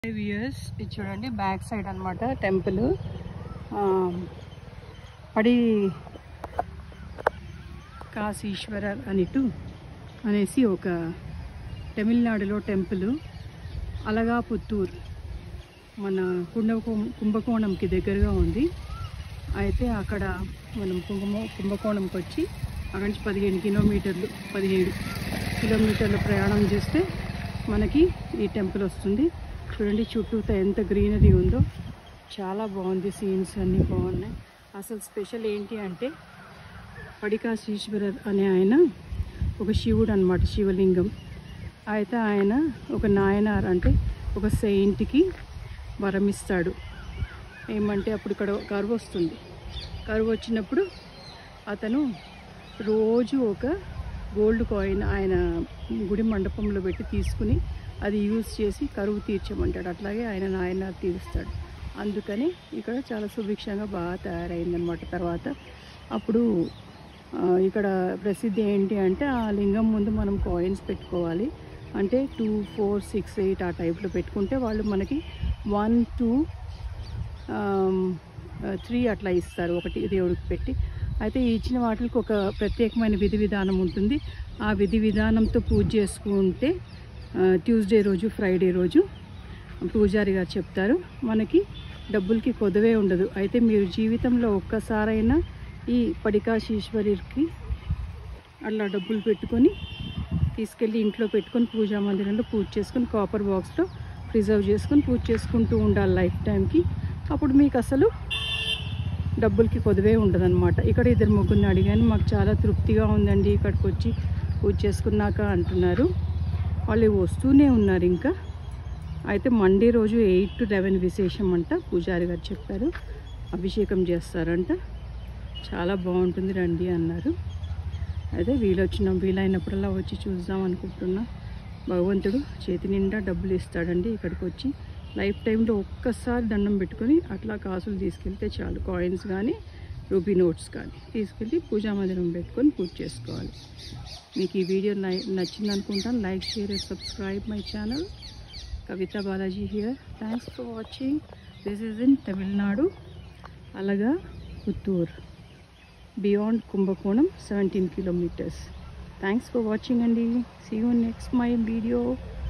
Viewers ఇది చూడండి, back side అన్నమాట టెంపుల్. పడికాశీశ్వరర్ అనేసి ఒక తమిళనాడులో టెంపుల్. అలగాపుత్తూర్ మన కుంభకోణంకి దగ్గరగా ఉంది. అయితే అక్కడ మనం కుంభకోణంకి వచ్చి అక్కడి నుంచి 17 కిలోమీటర్లు ప్రయాణం చేస్తే మనకి ఈ టెంపుల్ వస్తుంది. చూడండి చుట్టూతో ఎంత గ్రీనరీ ఉందో, చాలా బాగుంది. సీన్స్ అన్నీ బాగున్నాయి. అసలు స్పెషల్ ఏంటి అంటే పడికాశీశ్వరర్ అనే ఆయన ఒక శివుడు అన్నమాట, శివలింగం. అయితే ఆయన ఒక నాయనార్ అంటే ఒక సెయింట్కి వరమిస్తాడు. ఏమంటే అప్పుడు ఇక్కడ కరువు వస్తుంది. కరువు వచ్చినప్పుడు అతను రోజు ఒక గోల్డ్ కాయిన్ ఆయన గుడి మండపంలో పెట్టి తీసుకుని అది యూజ్ చేసి కరువు తీర్చమంటాడు. అట్లాగే ఆయన నాయనార్ తీరుస్తాడు. అందుకని ఇక్కడ చాలా సుభిక్షంగా బాగా తయారైందనమాట. తర్వాత అప్పుడు ఇక్కడ ప్రసిద్ధి ఏంటి అంటే ఆ లింగం ముందు మనం కాయిన్స్ పెట్టుకోవాలి. అంటే 2, 4, 6, 8 ఆ టైప్లో పెట్టుకుంటే వాళ్ళు మనకి 1, 2, 3 అట్లా ఇస్తారు, ఒకటి దేవుడికి పెట్టి. అయితే ఇచ్చిన వాటికి ఒక ప్రత్యేకమైన విధి విధానం ఉంటుంది. ఆ విధి విధానంతో పూజ చేసుకుంటే ట్యూస్డే రోజు, ఫ్రైడే రోజు పూజారి గారు చెప్తారు మనకి డబ్బులకి కొదవే ఉండదు. అయితే మీరు జీవితంలో ఒక్కసారైనా ఈ పడికాశీశ్వరికి అట్లా డబ్బులు పెట్టుకొని తీసుకెళ్ళి ఇంట్లో పెట్టుకొని పూజా మందిరంలో పూజ చేసుకొని కాపర్ బాక్స్లో ప్రిజర్వ్ చేసుకొని పూజ చేసుకుంటూ ఉండాలి లైఫ్ టైంకి. అప్పుడు మీకు అసలు డబ్బులకి కొదవే ఉండదన్నమాట. ఇక్కడ 2-3 అడిగాను, మాకు చాలా తృప్తిగా ఉందండి ఇక్కడికి వచ్చి పూజ చేసుకున్నాక అంటున్నారు. వాళ్ళు వస్తూనే ఉన్నారు ఇంకా. అయితే మండే రోజు 8 to 11 విశేషం అంట, పూజారి గారు చెప్పారు. అభిషేకం చేస్తారంట, చాలా బాగుంటుంది రండి అన్నారు. అయితే వీలైనప్పుడల్లా వచ్చి చూద్దాం అనుకుంటున్నా. భగవంతుడు చేతి నిండా డబ్బులు ఇస్తాడండి. ఇక్కడికి వచ్చి లైఫ్ టైంలో ఒక్కసారి దండం పెట్టుకొని అట్లా కాసులు తీసుకెళ్తే చాలు, కాయిన్స్ కానీ రూపీ నోట్స్ కానీ తీసుకెళ్ళి పూజా మందిరం పెట్టుకొని పూజ చేసుకోవాలి. మీకు ఈ వీడియో నచ్చింది అనుకుంటాను. Like, share and subscribe my channel. Kavita Balaji here. Thanks for watching. This is in Tamil Nadu, alagaputtur, beyond Kumbakonam, 17 kilometers. Thanks for watching and see you next my video.